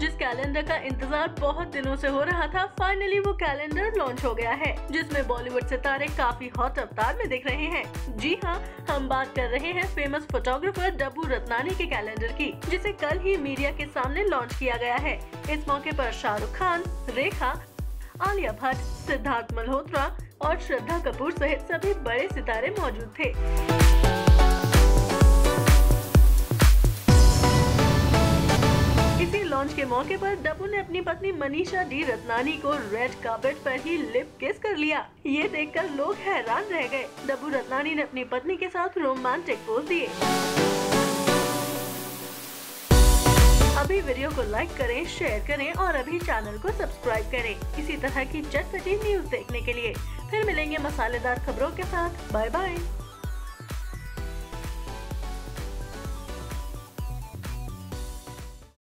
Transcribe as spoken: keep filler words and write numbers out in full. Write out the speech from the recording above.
जिस कैलेंडर का इंतजार बहुत दिनों से हो रहा था, फाइनली वो कैलेंडर लॉन्च हो गया है, जिसमें बॉलीवुड सितारे काफी हॉट अवतार में दिख रहे हैं। जी हाँ, हम बात कर रहे हैं फेमस फोटोग्राफर डब्बू रत्नानी के कैलेंडर की, जिसे कल ही मीडिया के सामने लॉन्च किया गया है। इस मौके पर शाहरुख खान, रेखा, आलिया भट्ट, सिद्धार्थ मल्होत्रा और श्रद्धा कपूर सहित सभी बड़े सितारे मौजूद थे। इसी लॉन्च के मौके पर डब्बू ने अपनी पत्नी मनीषा डी रत्नानी को रेड कार्पेट पर ही लिप किस कर लिया। ये देखकर लोग हैरान रह गए। डब्बू रत्नानी ने अपनी पत्नी के साथ रोमांटिक पोज दिए। अभी वीडियो को लाइक करें, शेयर करें और अभी चैनल को सब्सक्राइब करें इसी तरह की चटपटी न्यूज देखने के लिए। फिर मिलेंगे मसालेदार खबरों के साथ। Bye bye.